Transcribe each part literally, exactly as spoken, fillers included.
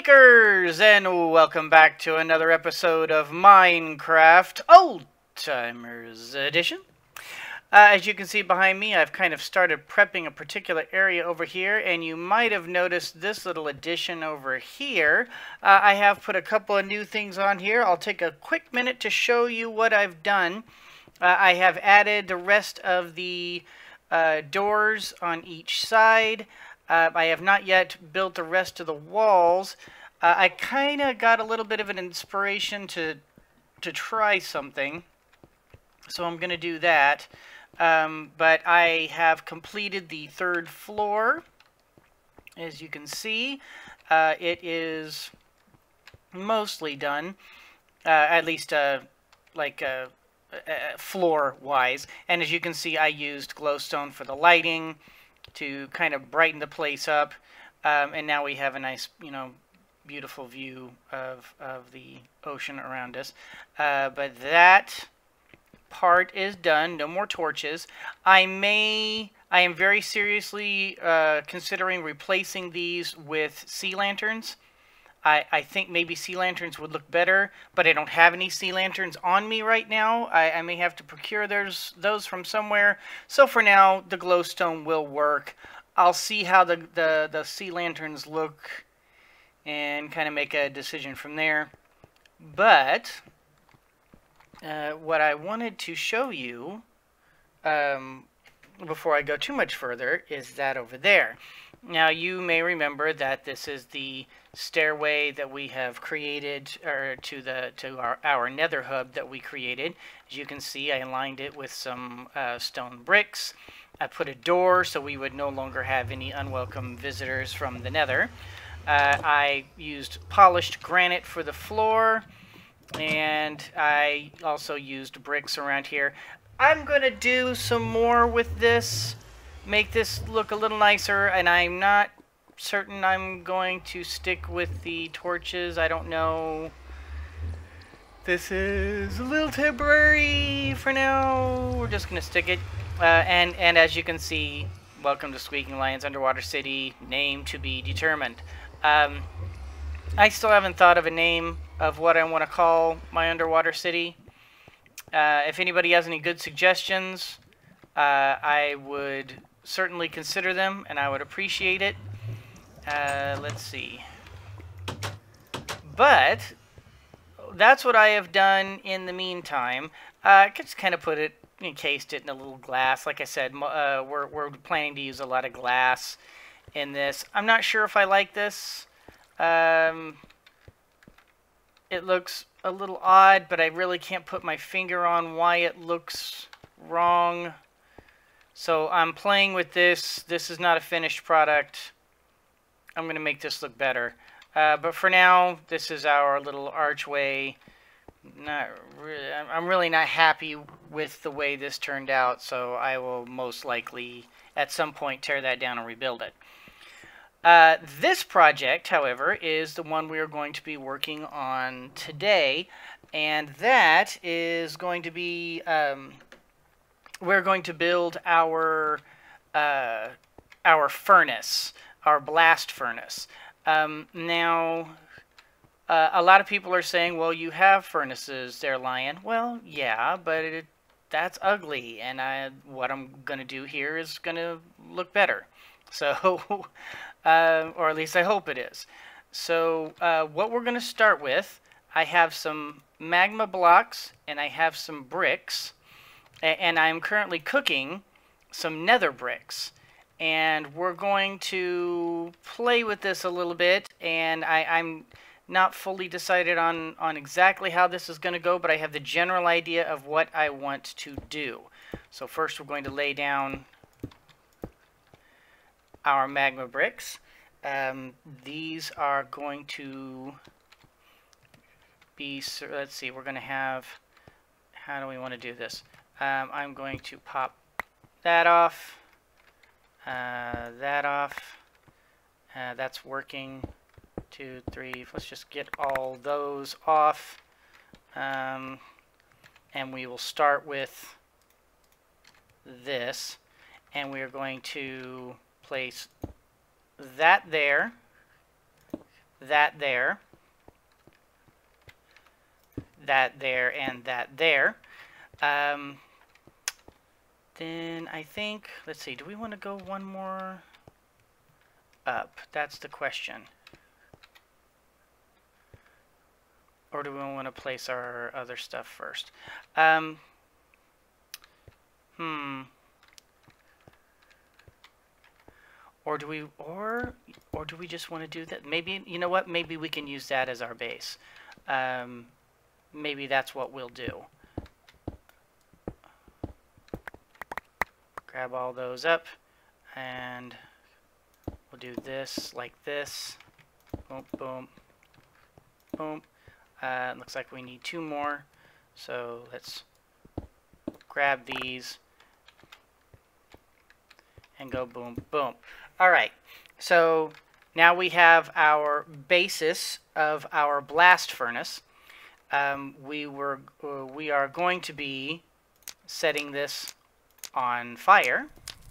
Squeakers, and welcome back to another episode of Minecraft Oldtimers Edition. Uh, as you can see behind me, I've kind of started prepping a particular area over here, and you might have noticed this little addition over here. Uh, I have put a couple of new things on here. I'll take a quick minute to show you what I've done. Uh, I have added the rest of the uh, doors on each side. Uh, I have not yet built the rest of the walls. Uh, I kind of got a little bit of an inspiration to to try something, so I'm going to do that. Um, but I have completed the third floor. As you can see, uh, it is mostly done, uh, at least uh, like uh, uh, floor-wise. And as you can see, I used glowstone for the lighting to kind of brighten the place up, um, and now we have a nice, you know, beautiful view of, of the ocean around us. Uh, but that part is done. No more torches. I may, I am very seriously uh, considering replacing these with sea lanterns. I, I think maybe sea lanterns would look better, but I don't have any sea lanterns on me right now. I, I may have to procure those, those from somewhere. So for now, the glowstone will work. I'll see how the, the, the sea lanterns look and kind of make a decision from there. But uh, what I wanted to show you um, before I go too much further is that over there. Now, you may remember that this is the stairway that we have created, or to the to our, our nether hub that we created. As you can see, I aligned it with some uh, stone bricks. I put a door so we would no longer have any unwelcome visitors from the nether. Uh, I used polished granite for the floor, and I also used bricks around here. I'm going to do some more with this, make this look a little nicer, and I'm not certain I'm going to stick with the torches. I don't know. This is a little temporary for now. We're just going to stick it. Uh, and, and as you can see, welcome to Squeaking Lions Underwater City, name to be determined. Um, I still haven't thought of a name of what I want to call my underwater city. Uh, if anybody has any good suggestions, uh, I would certainly consider them, and I would appreciate it. Uh, let's see. But that's what I have done in the meantime. Uh, I just kind of put it, encased it in a little glass. Like I said, uh, we're, we're planning to use a lot of glass in this. I'm not sure if I like this. Um, it looks a little odd, but I really can't put my finger on why it looks wrong. So I'm playing with this. This is not a finished product. I'm going to make this look better. Uh, but for now, this is our little archway. Not really, I'm really not happy with the way this turned out, so I will most likely at some point tear that down and rebuild it. Uh, this project, however, is the one we are going to be working on today, and that is going to be, um, we're going to build our, uh, our furnace. Our blast furnace. Um, now, uh, a lot of people are saying, well, you have furnaces there, Lion. Well, yeah, but it, that's ugly, and I, what I'm going to do here is going to look better. So, uh, or at least I hope it is. So, uh, what we're going to start with, I have some magma blocks, and I have some bricks, and I'm currently cooking some nether bricks. And we're going to play with this a little bit, and I, I'm not fully decided on, on exactly how this is going to go, but I have the general idea of what I want to do. So first we're going to lay down our magma bricks. Um, these are going to be, so let's see, we're going to have, how do we want to do this? Um, I'm going to pop that off. Uh, that off. Uh, that's working. Two, three. Let's just get all those off. Um, and we will start with this. And we are going to place that there. that there, that there, and that there. Um, then I think, let's see, do we want to go one more up? That's the question. Or do we want to place our other stuff first? Um, hmm. Or do we, or, or do we just want to do that? Maybe, you know what? Maybe we can use that as our base. Um, maybe that's what we'll do. Grab all those up, and we'll do this like this. Boom, boom, boom. Uh, looks like we need two more, so let's grab these and go boom, boom. All right, so now we have our basis of our blast furnace. Um, we were uh, we are going to be setting this on fire.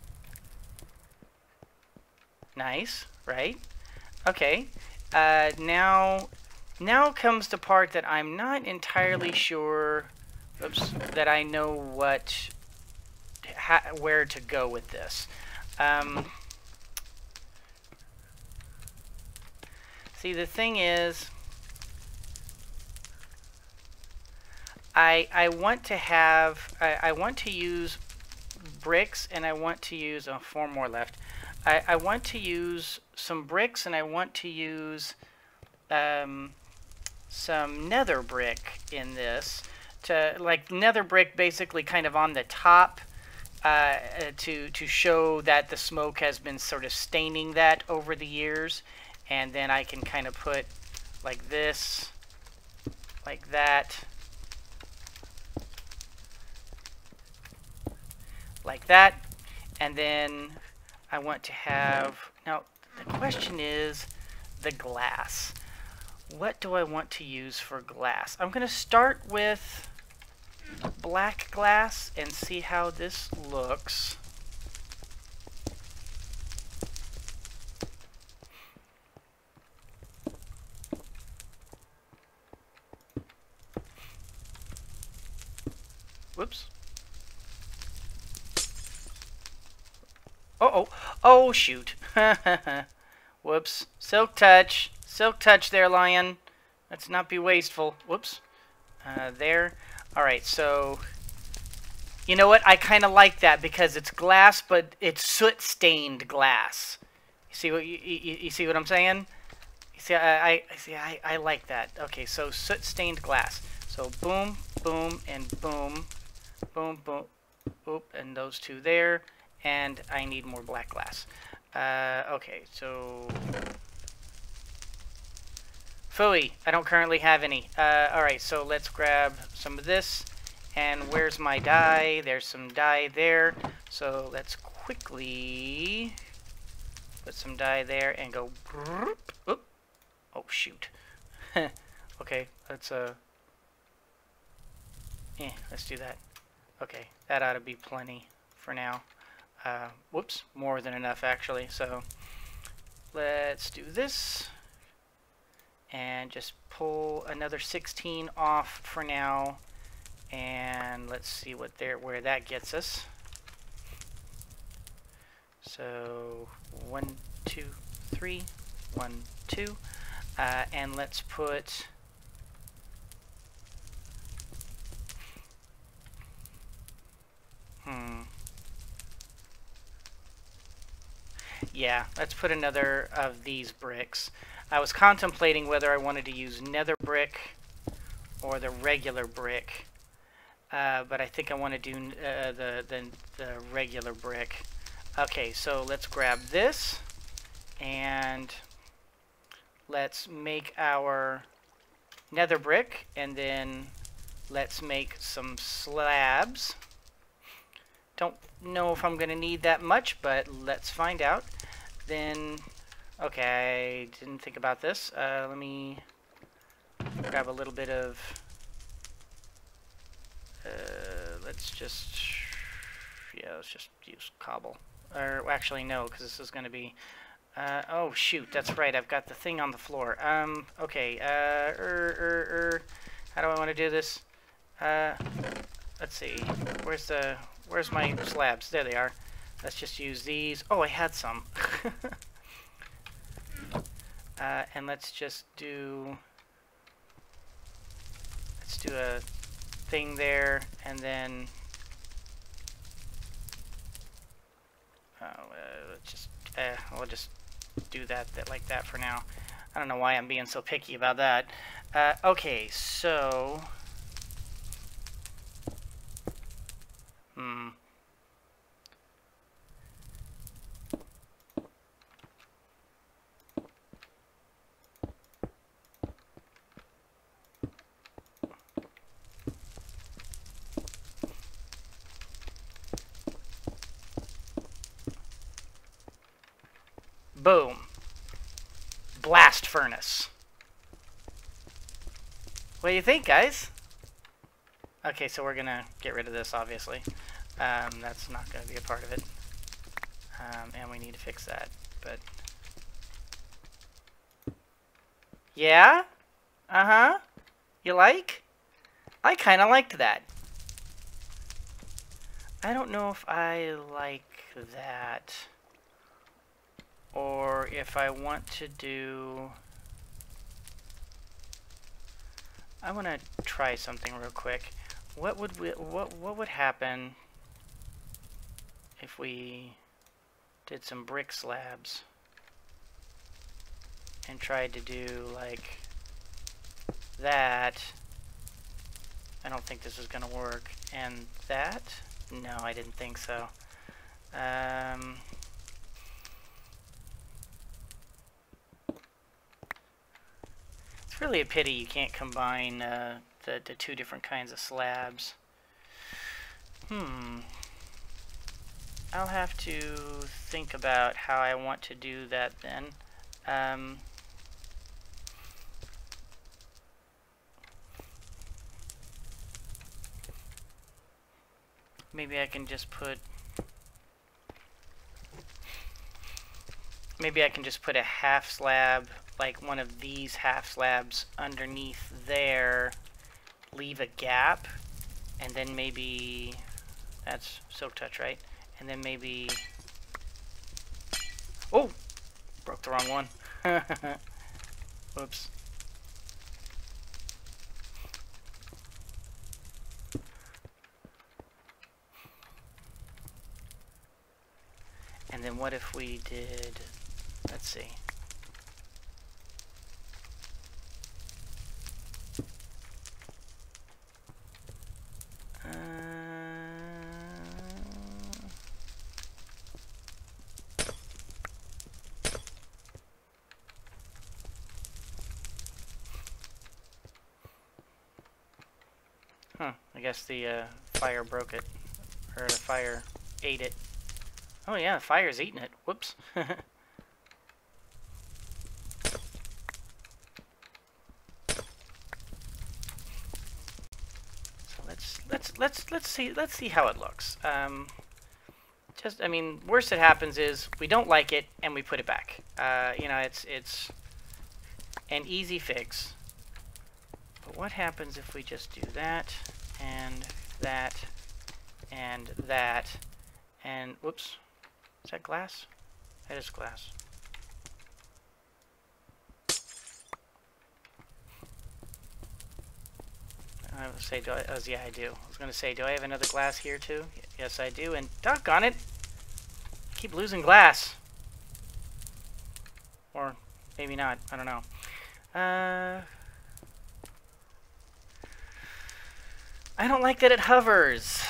Nice, right? Okay. Uh, now, now comes the part that I'm not entirely sure. Oops, that I know what, ha, where to go with this. Um, see, the thing is, I I want to have I, I want to use bricks, and I want to use oh, four more left. I, I want to use some bricks, and I want to use um, some nether brick in this, to like nether brick basically kind of on the top, uh, to to show that the smoke has been sort of staining that over the years, and then I can kind of put like this, like that, like that, and then I want to have, now the question is the glass. What do I want to use for glass? I'm going to start with black glass and see how this looks. Whoops. Uh-oh. Oh, shoot. Whoops. Silk touch. Silk touch there, lion. Let's not be wasteful. Whoops. Uh, there. Alright, so... You know what? I kind of like that because it's glass, but it's soot-stained glass. You see what you, you, you see what I'm saying? You see, I, I see. I, I like that. Okay, so soot-stained glass. So boom, boom, and boom, boom, boom, oop, and those two there. And I need more black glass. Uh, okay, so... Phooey, I don't currently have any. Uh, alright, so let's grab some of this. And where's my dye? There's some dye there. So let's quickly put some dye there and go... Oop. Oh, shoot. Okay, let's, uh... Eh, let's do that. Okay, that ought to be plenty for now. Uh, whoops, more than enough actually. So let's do this and just pull another sixteen off for now, and let's see what there where that gets us. So one, two, three, one, two, uh, and let's put hmm. Yeah, let's put another of these bricks. I was contemplating whether I wanted to use nether brick or the regular brick, uh, but I think I want to do uh, the, the, the regular brick. Okay, so let's grab this, and let's make our nether brick, and then let's make some slabs. Don't know if I'm going to need that much, but let's find out. Then, okay, I didn't think about this. Uh, let me grab a little bit of, uh, let's just, yeah, let's just use cobble. Or actually, no, because this is going to be, Uh, oh, shoot, that's right, I've got the thing on the floor. Um, okay, uh, er, er, er, how do I want to do this? Uh, let's see, where's the, where's my slabs? There they are. Let's just use these. Oh, I had some. uh, and let's just do, let's do a thing there, and then, oh, uh, let's just, uh, we'll just do that, that like that for now. I don't know why I'm being so picky about that. Uh, okay, so... Hmm. Boom. Blast furnace. What do you think, guys? Okay, so we're gonna get rid of this, obviously. Um, that's not gonna be a part of it. Um, and we need to fix that, but... Yeah? Uh-huh. You like? I kinda liked that. I don't know if I like that. Or if I want to do... I want to try something real quick. What would we, what what would happen if we did some brick slabs and tried to do like that? I don't think this is going to work. And that? No, I didn't think so. Um... It's really a pity you can't combine uh, the, the two different kinds of slabs. Hmm. I'll have to think about how I want to do that then. Um, maybe I can just put... Maybe I can just put a half slab, like one of these half slabs underneath there, leave a gap, and then maybe, that's Silk Touch, right? And then maybe, oh, broke the wrong one. Whoops. And then what if we did, let's see. Uh, huh, I guess the uh, fire broke it, or the fire ate it. Oh yeah, the fire's eating it. Whoops. Let's let's let's see let's see how it looks. Um, just I mean, worst that happens is we don't like it and we put it back. Uh, you know, it's it's an easy fix. But what happens if we just do that and that and that and whoops, is that glass? That is glass. I was say, do I, oh, yeah, I do. I was going to say, do I have another glass here too? Yes, I do. And doggone it, I keep losing glass. Or maybe not. I don't know. Uh, I don't like that it hovers.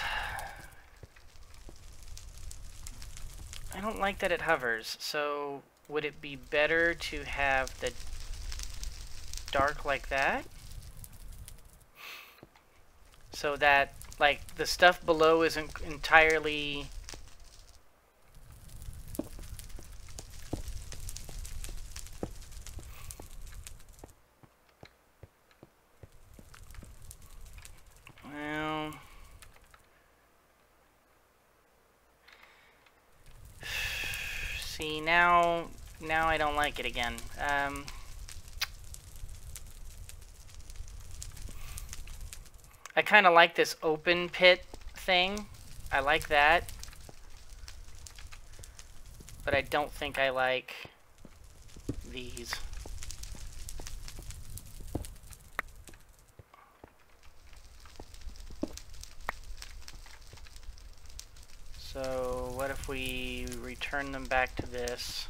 I don't like that it hovers. So would it be better to have the dark like that? So that, like, the stuff below isn't entirely... Well... See, now now I don't like it again. Um, I kind of like this open pit thing. I like that. But I don't think I like these. So what if we return them back to this?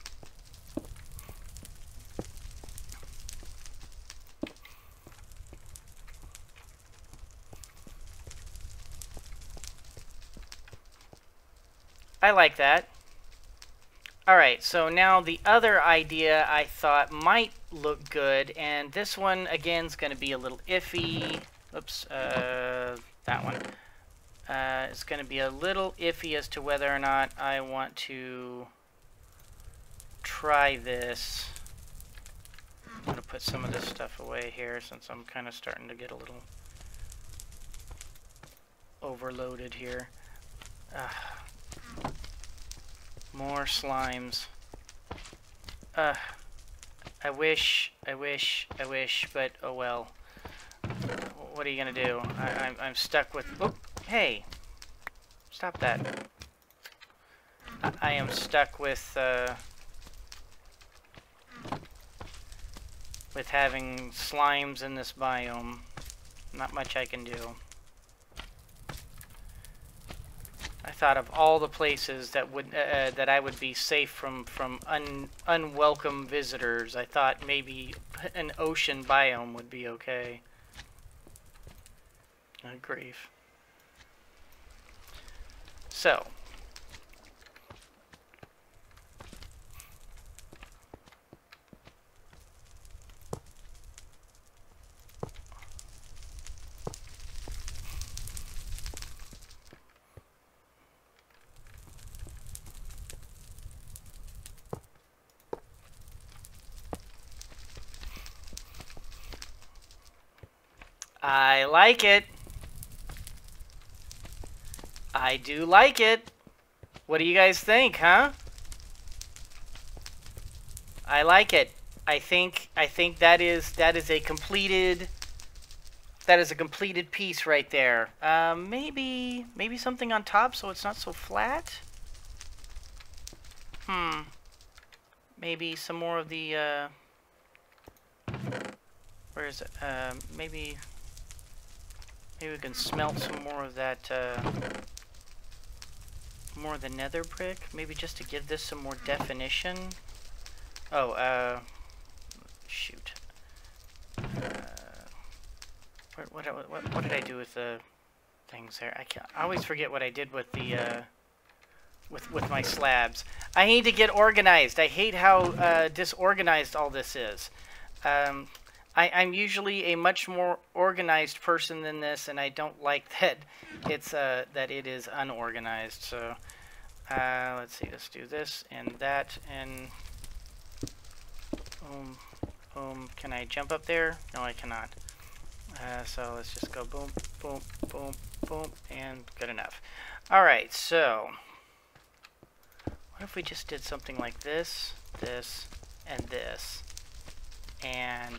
I like that. Alright, so now the other idea I thought might look good, and this one again is going to be a little iffy. Oops, uh, that one. Uh, it's going to be a little iffy as to whether or not I want to try this. I'm going to put some of this stuff away here since I'm kind of starting to get a little overloaded here. Uh, more slimes. Uh, I wish, I wish, I wish, but oh well. What are you going to do? I, I'm, I'm stuck with... Oh, hey! Stop that. I, I am stuck with... Uh, with having slimes in this biome. Not much I can do. I thought of all the places that would uh, that I would be safe from from un, unwelcome visitors. I thought maybe an ocean biome would be okay. Oh, grief. So. I like it. I do like it. What do you guys think, huh? I like it. I think I think that is that is a completed that is a completed piece right there. Um, maybe maybe something on top so it's not so flat. Hmm. Maybe some more of the uh, where is it? Um, maybe. Maybe we can smelt some more of that, uh, more of the nether brick. Maybe just to give this some more definition. Oh, uh, shoot. Uh, what, what, what, what did I do with the things there? I, can't, I always forget what I did with the, uh, with, with my slabs. I need to get organized. I hate how, uh, disorganized all this is. Um... I, I'm usually a much more organized person than this, and I don't like that it's uh, that it is unorganized. So uh, let's see, let's do this and that, and boom, boom. Can I jump up there? No, I cannot. Uh, so let's just go boom, boom, boom, boom, and good enough. All right, so what if we just did something like this, this, and this, and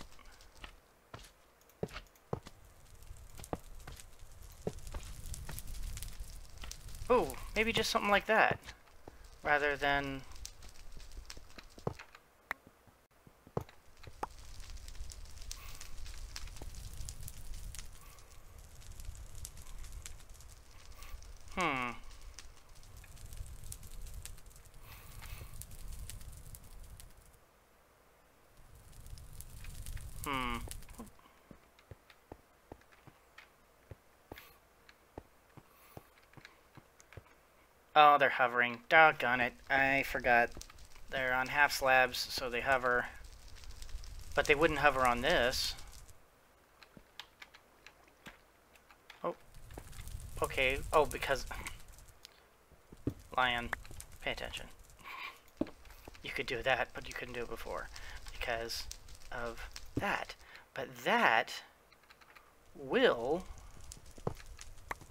oh, maybe just something like that, rather than... Hmm. Hmm. Oh, they're hovering. Doggone it. I forgot. They're on half slabs, so they hover. But they wouldn't hover on this. Oh. Okay. Oh, because... Lion, pay attention. You could do that, but you couldn't do it before. Because of that. But that will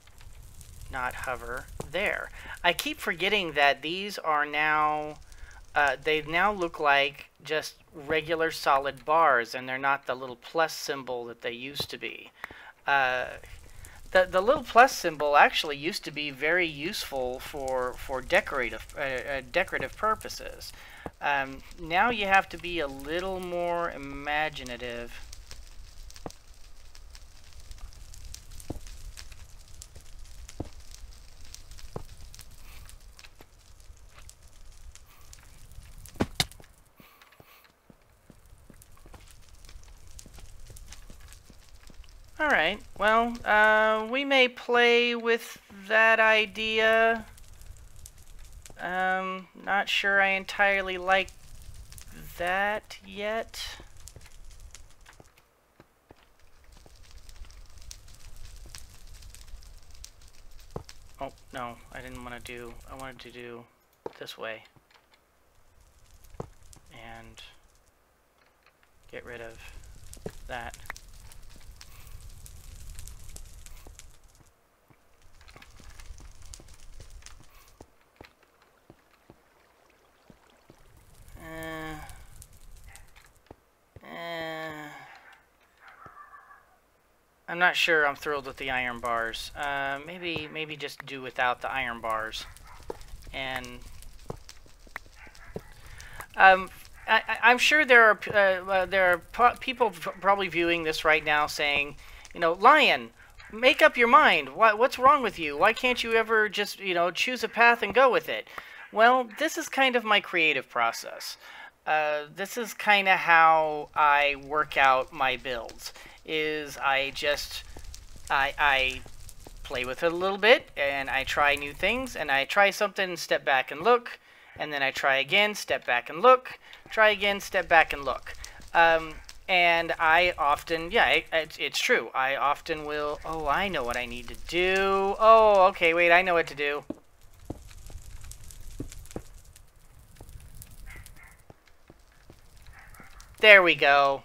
not hover there. I keep forgetting that these are now uh, they now look like just regular solid bars, and they're not the little plus symbol that they used to be. Uh, the the little plus symbol actually used to be very useful for for decorative uh, uh, decorative purposes. Um, now you have to be a little more imaginative. Alright, well, uh, we may play with that idea. Um, not sure I entirely like that yet. Oh, no, I didn't want to do, I wanted to do this way. And get rid of that. Uh, uh, I'm not sure I'm thrilled with the iron bars. Uh, maybe, maybe just do without the iron bars. And um, I, I'm sure there are uh, uh, there are pro people probably viewing this right now, saying, you know, Lion, make up your mind. What what's wrong with you? Why can't you ever just, you know, choose a path and go with it? Well, this is kind of my creative process. Uh, this is kind of how I work out my builds. Is I just I I play with it a little bit, and I try new things, and I try something, step back and look, and then I try again, step back and look, try again, step back and look. Um, and I often, yeah, it, it's, it's true. I often will, oh, I know what I need to do. Oh, okay, wait, I know what to do. There we go.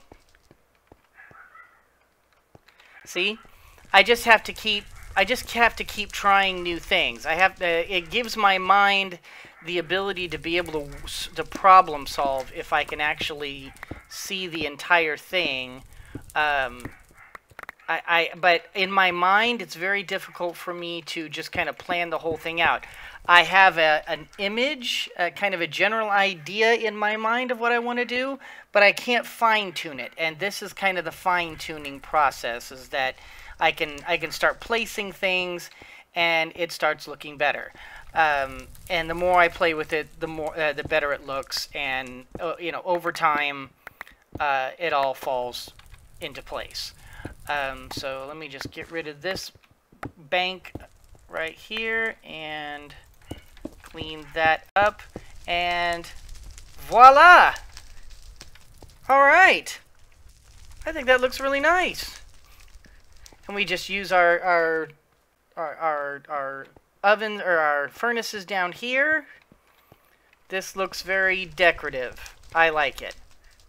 See? I just have to keep I just have to keep trying new things. I have to, it gives my mind the ability to be able to to problem solve if I can actually see the entire thing. Um, I, I but in my mind, it's very difficult for me to just kind of plan the whole thing out. I have a, an image, a kind of a general idea in my mind of what I want to do, but I can't fine-tune it. And this is kind of the fine-tuning process, is that I can I can start placing things, and it starts looking better. Um, and the more I play with it, the more uh, the better it looks. And uh, you know, over time, uh, it all falls into place. Um, so let me just get rid of this bank right here and clean that up, and voila! All right, I think that looks really nice. And we just use our our our our, our oven or our furnaces down here. This looks very decorative. I like it.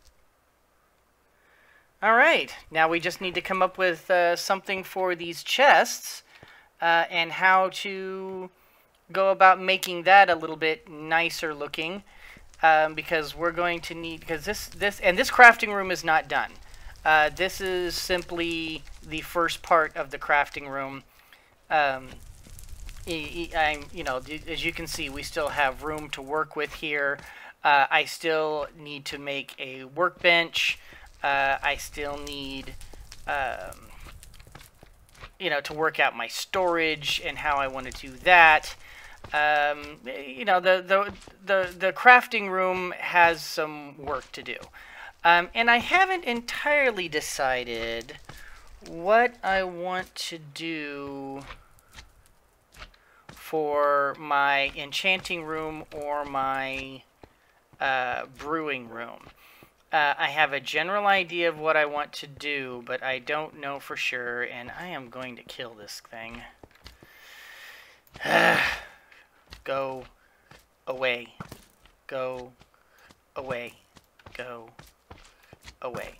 All right, now we just need to come up with uh, something for these chests uh, and how to go about making that a little bit nicer looking, um, because we're going to need, because this this and this crafting room is not done. Uh, this is simply the first part of the crafting room. Um, I'm, you know, as you can see, we still have room to work with here. Uh, I still need to make a workbench. Uh, I still need, um, you know, to work out my storage and how I want to do that. Um, you know, the, the, the, the crafting room has some work to do. Um, and I haven't entirely decided what I want to do for my enchanting room or my uh, brewing room. Uh, I have a general idea of what I want to do, but I don't know for sure, and I am going to kill this thing. Go away. Go away. Go away.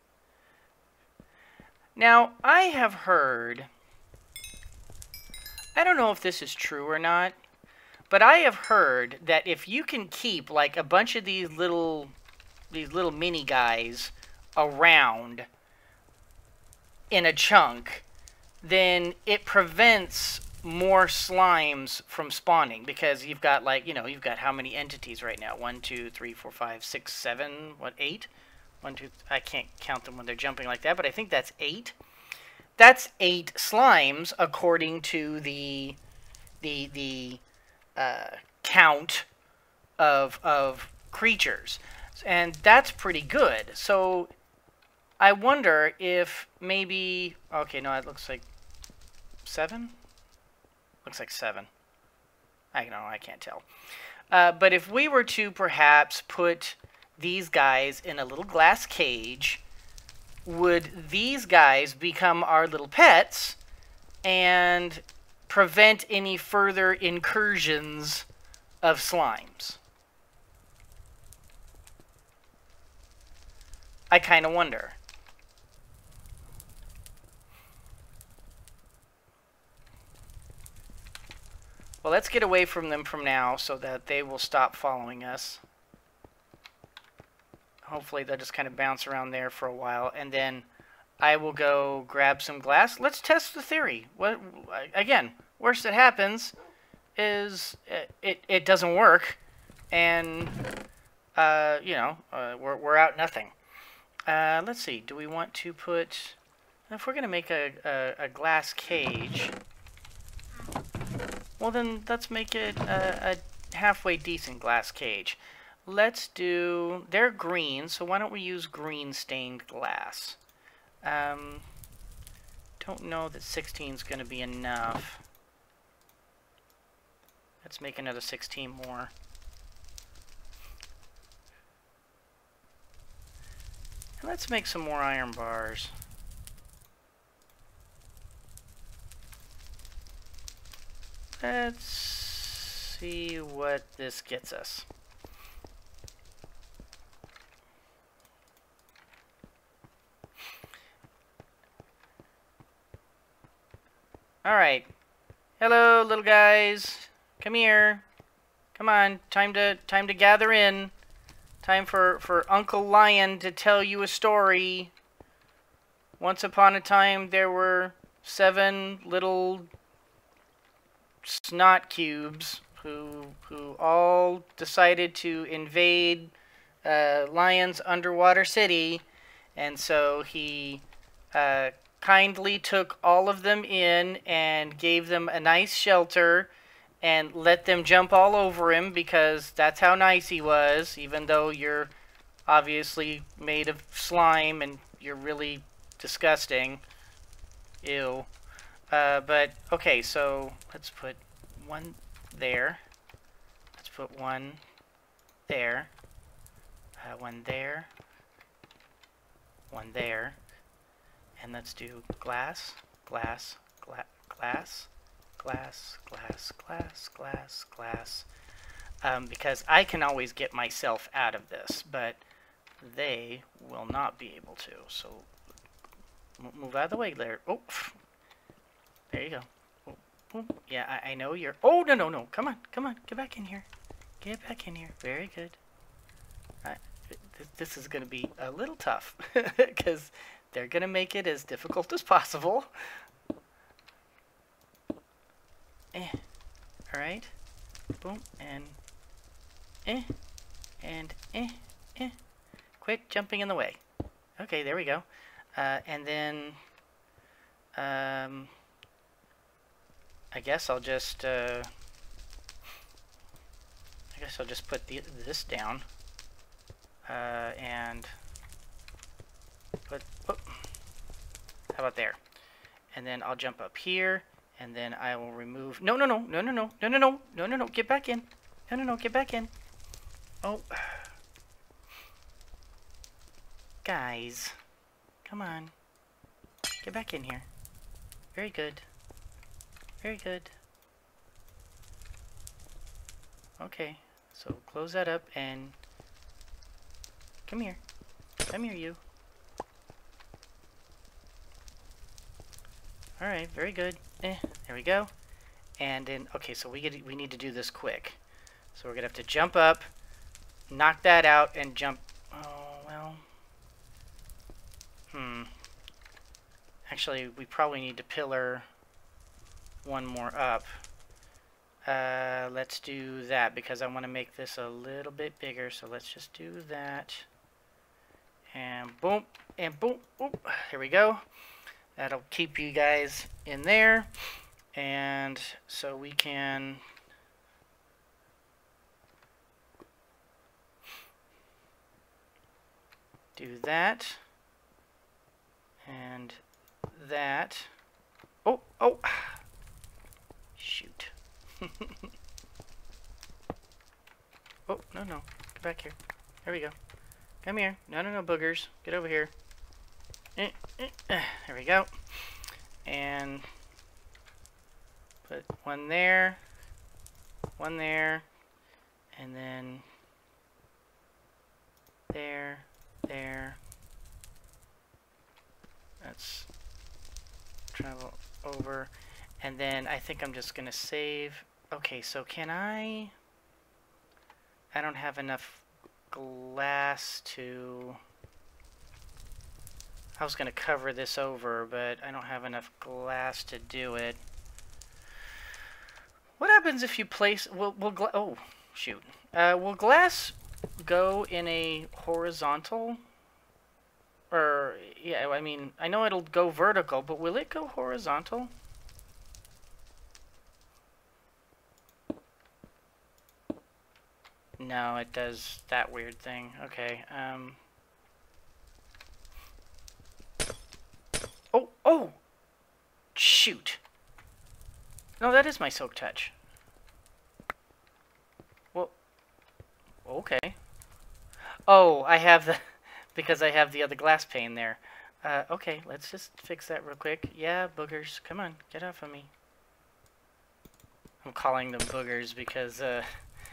Now, I have heard, I don't know if this is true or not, But I have heard that if you can keep like a bunch of these little these little mini guys around in a chunk, then it prevents more slimes from spawning, because you've got like, you know, you've got how many entities right now? One, two, three, four, five, six, seven, what, eight? One, two, I can't count them when they're jumping like that, but I think that's eight. That's eight slimes according to the the the uh, count of of creatures, and that's pretty good. So I wonder if maybe, okay, no, it looks like seven. Looks like seven. I don't know, I can't tell. Uh, but if we were to perhaps put these guys in a little glass cage, would these guys become our little pets and prevent any further incursions of slimes? I kind of wonder. Well, let's get away from them from now so that they will stop following us. Hopefully they'll just kind of bounce around there for a while, and then I will go grab some glass. Let's test the theory. What, again, worst that happens is it, it, it doesn't work, and, uh, you know, uh, we're, we're out nothing. Uh, let's see. Do we want to put... If we're going to make a, a, a glass cage... Well, then let's make it a, a halfway decent glass cage. Let's do... They're green, so why don't we use green stained glass? Um, don't know that sixteen is going to be enough. Let's make another sixteen more. And let's make some more iron bars. Let's see what this gets us. Alright. Hello, little guys. Come here. Come on. Time to time to gather in. Time for, for Uncle Lion to tell you a story. Once upon a time, there were seven little snot cubes who who all decided to invade uh, Lion's underwater city, and so he uh, kindly took all of them in and gave them a nice shelter and let them jump all over him, because that's how nice he was, even though you're obviously made of slime and you're really disgusting. Ew. Uh, but, okay, so let's put one there. Let's put one there. Uh, one there. One there. And let's do glass, glass, gla glass, glass, glass, glass, glass, glass. Um, because I can always get myself out of this, but they will not be able to. So, move out of the way there. Oh, there you go. Oh, oh. Yeah, I, I know you're... Oh, no, no, no. Come on, come on. Get back in here. Get back in here. Very good. I, th this is going to be a little tough, because they're going to make it as difficult as possible. Eh. Alright. Boom. And... Eh. And... Eh. Eh. Quit jumping in the way. Okay, there we go. Uh, and then... Um... I guess I'll just, uh... I guess I'll just put the, this down. Uh, and... Put... Oh, how about there? And then I'll jump up here, and then I will remove... No, no, no, no, no, no, no, no, no, no, no, no, get back in. No, no, no, get back in. Oh. Guys. Come on. Get back in here. Very good. Very good. Okay, so close that up and come here. Come here, you. Alright, very good. Eh, there we go. And then, okay, so we get we need to do this quick. So we're gonna have to jump up, knock that out, and jump. Oh well. Hmm. Actually, we probably need to pillar one more up. Uh, let's do that because I want to make this a little bit bigger. So let's just do that. And boom, and boom, boom. Here we go. That'll keep you guys in there. And so we can do that. And that. Oh, oh. Shoot. Oh, no, no. Get back here. There we go. Come here. No, no, no, boogers. Get over here. Eh, eh, eh. There we go. And put one there. One there. And then there. There. Let's travel over. And then I think I'm just going to save. Okay, so can I... I don't have enough glass to... I was going to cover this over, but I don't have enough glass to do it. What happens if you place... Will, will gla oh, shoot. Uh, will glass go in a horizontal... Or, yeah, I mean, I know it'll go vertical, but will it go horizontal? No, it does that weird thing. Okay, um... Oh, oh! Shoot! No, that is my silk touch. Well, okay. Oh, I have the... because I have the other glass pane there. Uh, okay, let's just fix that real quick. Yeah, boogers, come on, get off of me. I'm calling them boogers because, uh...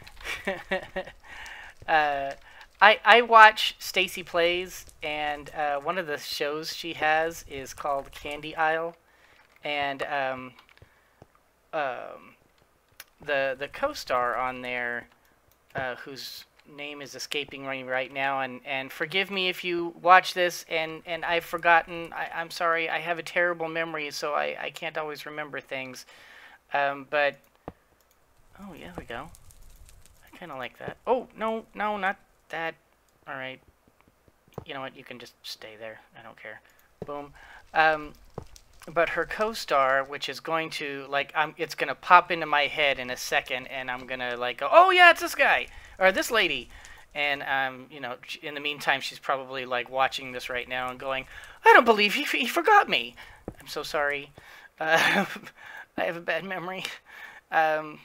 uh, I I watch Stacy Plays, and uh, one of the shows she has is called Candy Aisle, and um, um, the the co-star on there, uh, whose name is escaping me right now, and and forgive me if you watch this and and I've forgotten. I, I'm sorry. I have a terrible memory, so I I can't always remember things. Um, but oh yeah, there we go. Kind of like that. Oh, no, no, not that. All right. You know what? You can just stay there. I don't care. Boom. Um, but her co-star, which is going to, like, I'm, it's going to pop into my head in a second, and I'm going to, like, go, oh, yeah, it's this guy, or this lady. And, um, you know, in the meantime, she's probably, like, watching this right now and going, I don't believe he, he forgot me. I'm so sorry. Uh, I have a bad memory. Um...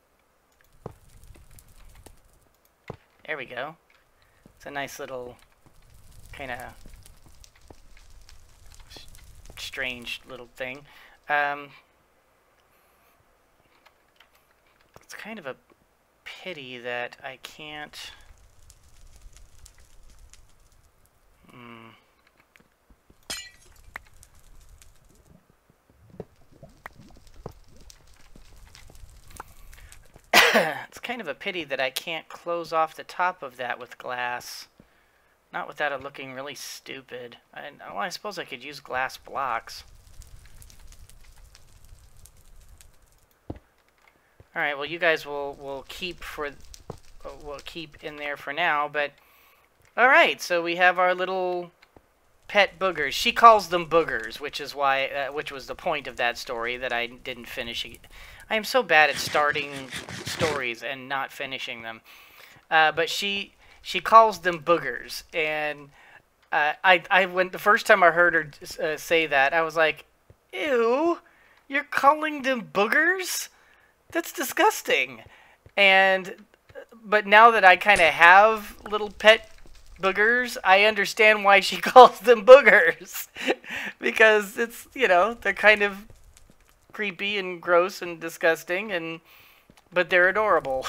There we go. It's a nice little, kind of strange little thing. Um, it's kind of a pity that I can't... Hmm. It's kind of a pity that I can't close off the top of that with glass. Not without it looking really stupid. I, well, I suppose I could use glass blocks. Alright, well you guys will, will keep for will keep in there for now, but alright, so we have our little pet boogers. She calls them boogers, which is why uh, which was the point of that story that I didn't finish. I am so bad at starting stories and not finishing them. Uh, but she she calls them boogers, and uh, I I when the first time I heard her uh, say that, I was like, "Ew, you're calling them boogers? That's disgusting." And but now that I kind of have little pet boogers, I understand why she calls them boogers, because it's, you know, they're kind of creepy and gross and disgusting, and but they're adorable.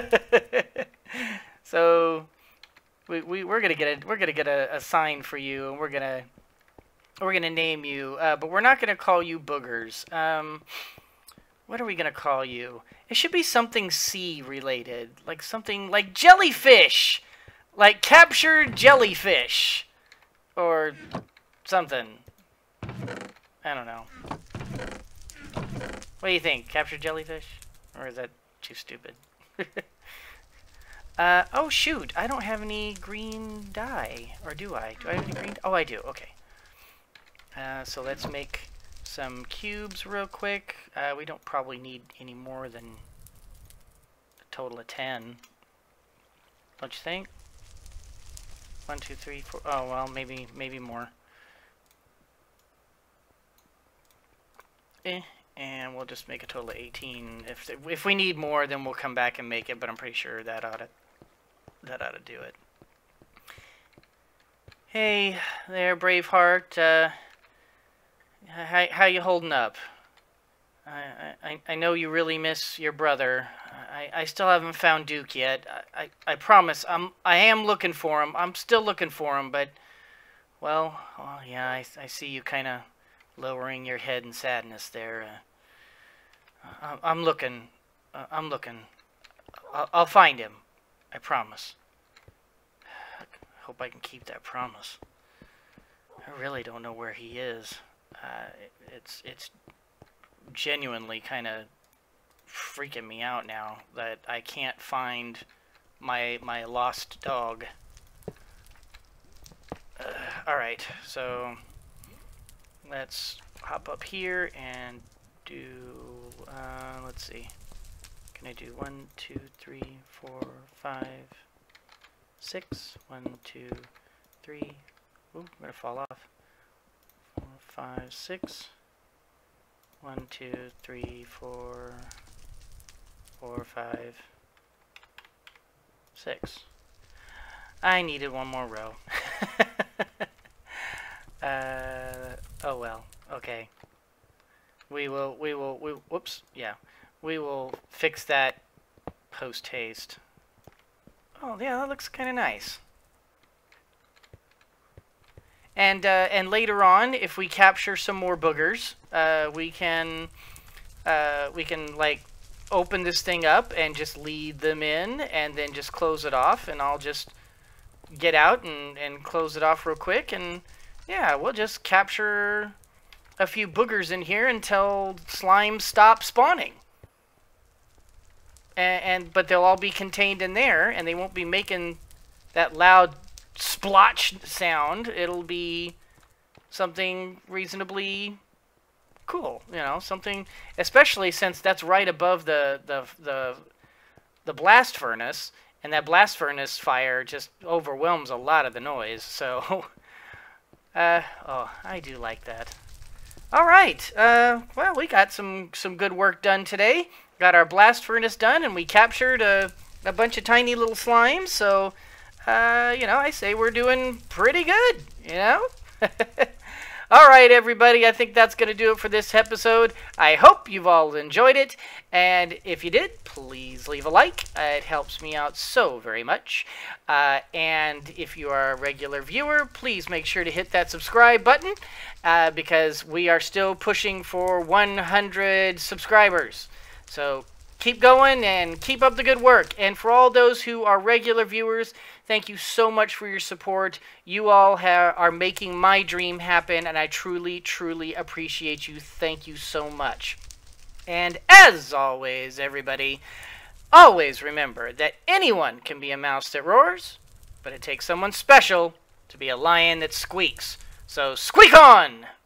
So we, we we're gonna get a we're gonna get a, a sign for you, and we're gonna we're gonna name you, uh, but we're not gonna call you boogers. Um, What are we gonna call you? It should be something sea related, like something like jellyfish, like captured jellyfish, or something. I don't know. What do you think? Captured jellyfish, or is that too stupid? uh, oh shoot! I don't have any green dye, or do I? Do I have any green? Oh, I do. Okay. Uh, so let's make some cubes real quick. Uh, we don't probably need any more than a total of ten. Don't you think? One, two, three, four. Oh well, maybe maybe more. Eh, and we'll just make a total of eighteen. If if we need more, then we'll come back and make it. But I'm pretty sure that ought to that ought to do it. Hey there, Braveheart. Uh, How, how you holding up? I, I I know you really miss your brother. I, I still haven't found Duke yet. I, I, I promise. I'm I am looking for him. I'm still looking for him, but well, oh, yeah, I I see you kind of lowering your head in sadness there. Uh, I, I'm looking. Uh, I'm looking. I'll, I'll find him. I promise. I hope I can keep that promise. I really don't know where he is. Uh, it, it's it's genuinely kind of freaking me out now that I can't find my my lost dog. Uh, all right, so let's hop up here and do. Uh, let's see. Can I do one, two, three, four, five, six? One, two, three. Ooh, I'm gonna fall off. Five, six. One, two, three, four, four, five, six. I needed one more row. uh, oh well. Okay. We will. We will. We. Whoops. Yeah. We will fix that post haste. Oh yeah, that looks kind of nice. And, uh, and later on, if we capture some more boogers, uh, we can, uh, we can, like, open this thing up and just lead them in, and then just close it off, and I'll just get out and, and close it off real quick, and, yeah, we'll just capture a few boogers in here until slime stops spawning. And, and, but they'll all be contained in there, and they won't be making that loud splotch sound. It'll be something reasonably cool, you know, something, especially since that's right above the the the the blast furnace, and that blast furnace fire just overwhelms a lot of the noise. So uh oh, I do like that. All right, uh well, we got some some good work done today. Got our blast furnace done, and we captured a a bunch of tiny little slimes, so Uh, you know, I say we're doing pretty good, you know? All right, everybody, I think that's going to do it for this episode. I hope you've all enjoyed it, and if you did, please leave a like. It helps me out so very much. Uh, and if you are a regular viewer, please make sure to hit that subscribe button, uh, because we are still pushing for one hundred subscribers. So keep going and keep up the good work. And for all those who are regular viewers, thank you so much for your support. You all ha are making my dream happen, and I truly, truly appreciate you. Thank you so much. And as always, everybody, always remember that anyone can be a mouse that roars, but it takes someone special to be a lion that squeaks. So squeak on!